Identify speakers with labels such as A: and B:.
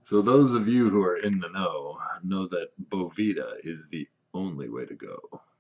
A: So those of you who are in the know that Bovita is the only way to go.